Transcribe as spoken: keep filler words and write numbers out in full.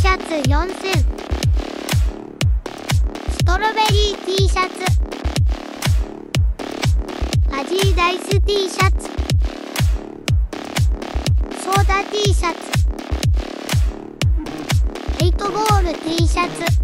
ャツよんせん、ストロベリー T シャツ、アジーダイス T シャツ、ソーダ T シャツ、ヘイトボール T シャツ。